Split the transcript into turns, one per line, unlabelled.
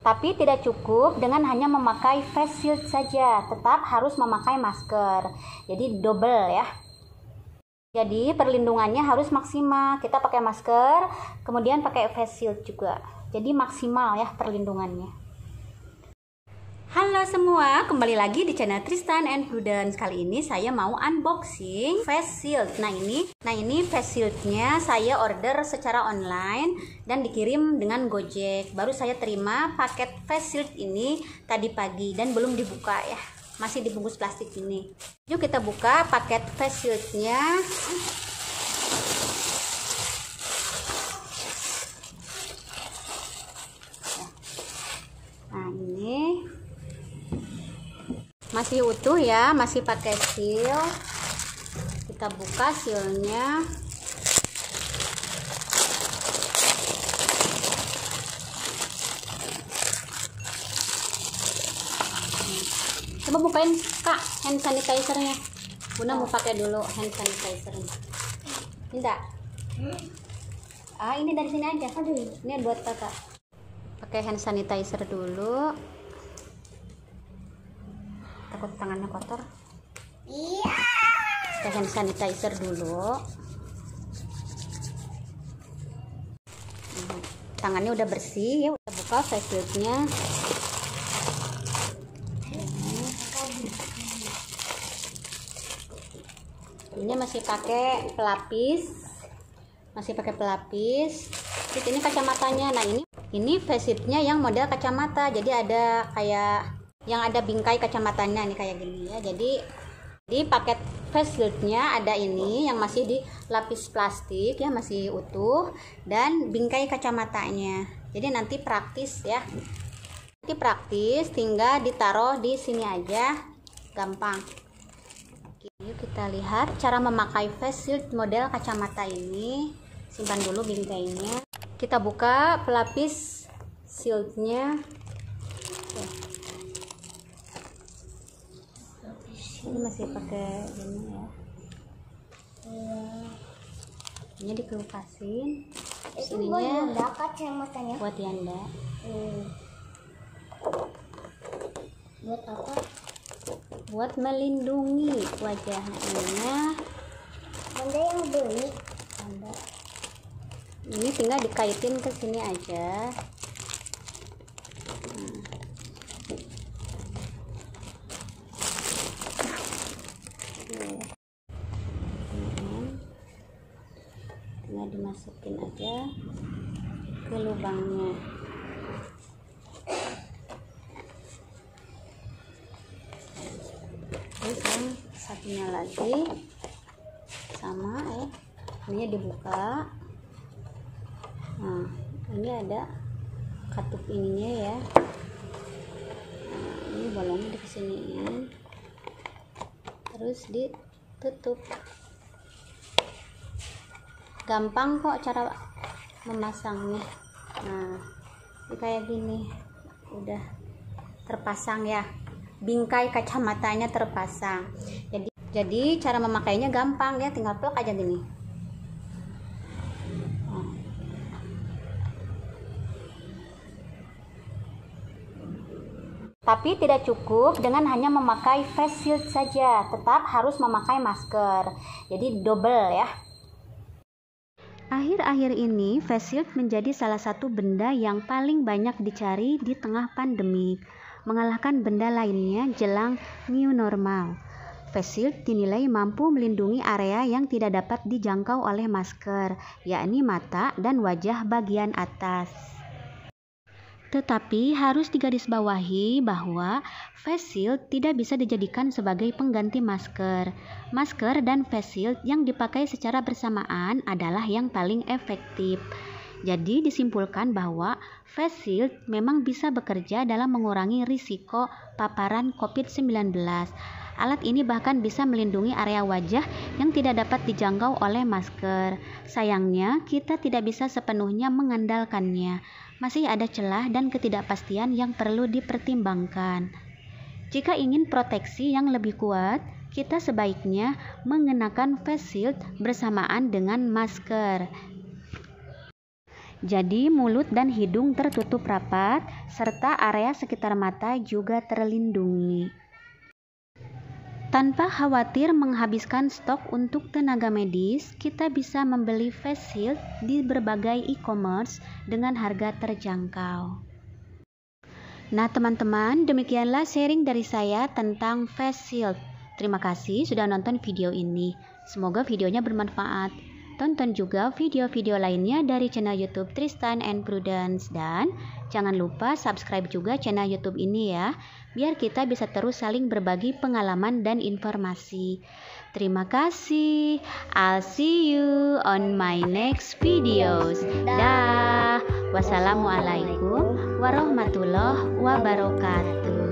Tapi tidak cukup dengan hanya memakai face shield saja, tetap harus memakai masker. Jadi double ya. Jadi perlindungannya harus maksimal. Kita pakai masker, kemudian pakai face shield juga. Jadi maksimal ya perlindungannya. Halo semua, kembali lagi di channel Tristan and Prudence. Kali ini saya mau unboxing face shield. Nah ini face shieldnya saya order secara online dan dikirim dengan Gojek. Baru saya terima paket face shield ini tadi pagi dan belum dibuka ya. Masih dibungkus plastik ini. Yuk kita buka paket face shieldnya. Nah ini masih utuh ya, masih pakai seal. Kita buka sealnya. Coba bukain Kak hand sanitizernya. Bunda mau pakai dulu hand sanitizernya. Tidak. Ini dari sini aja. Ini buat Kakak. Pakai hand sanitizer dulu. Takut tangannya kotor. Iya. Pakai hand sanitizer dulu. Tangannya udah bersih ya, udah buka face shieldnya. Ini masih pakai pelapis. Terus ini kacamatanya. Nah ini face shieldnya yang model kacamata. Jadi ada kayak yang ada bingkai kacamatanya nih kayak gini ya. Jadi di paket face shieldnya ada ini yang masih di lapis plastik ya, masih utuh, dan bingkai kacamatanya. Jadi nanti praktis ya. Nanti praktis, tinggal ditaruh di sini aja, gampang. Yuk kita lihat cara memakai face shield model kacamata ini. Simpan dulu bingkainya. Kita buka pelapis shieldnya. Ini masih pakai ini ya. Ini dikelupasin. Sininya buat Yanda.
Buat apa?
Buat melindungi wajahnya.
Bunda yang beli.
Anda. Ini tinggal dikaitin ke sini aja. Tinggal dimasukin aja ke lubangnya. Terus yang satunya lagi sama ya, ini dibuka. Nah ini ada katup ininya ya. Nah, ini bolongnya dikesiniin, terus ditutup. Gampang kok cara memasangnya. Nah ini kayak gini, udah terpasang ya, bingkai kacamatanya terpasang. Jadi cara memakainya gampang ya, tinggal plug aja gini. Tapi tidak cukup dengan hanya memakai face shield saja, tetap harus memakai masker. Jadi double ya. Akhir-akhir ini, face shield menjadi salah satu benda yang paling banyak dicari di tengah pandemi, mengalahkan benda lainnya jelang new normal. Face shield dinilai mampu melindungi area yang tidak dapat dijangkau oleh masker, yakni mata dan wajah bagian atas. Tetapi harus digarisbawahi bahwa face shield tidak bisa dijadikan sebagai pengganti masker. Masker dan face shield yang dipakai secara bersamaan adalah yang paling efektif. Jadi disimpulkan bahwa face shield memang bisa bekerja dalam mengurangi risiko paparan COVID-19. Alat ini bahkan bisa melindungi area wajah yang tidak dapat dijangkau oleh masker. Sayangnya, kita tidak bisa sepenuhnya mengandalkannya. Masih ada celah dan ketidakpastian yang perlu dipertimbangkan. Jika ingin proteksi yang lebih kuat, kita sebaiknya mengenakan face shield bersamaan dengan masker. Jadi mulut dan hidung tertutup rapat, serta area sekitar mata juga terlindungi. Tanpa khawatir menghabiskan stok untuk tenaga medis, kita bisa membeli face shield di berbagai e-commerce dengan harga terjangkau. Nah teman-teman, demikianlah sharing dari saya tentang face shield. Terima kasih sudah nonton video ini. Semoga videonya bermanfaat. Tonton juga video-video lainnya dari channel YouTube Tristan and Prudence, dan jangan lupa subscribe juga channel YouTube ini ya, biar kita bisa terus saling berbagi pengalaman dan informasi. Terima kasih. I'll see you on my next videos. Dah. Wassalamualaikum warahmatullahi wabarakatuh.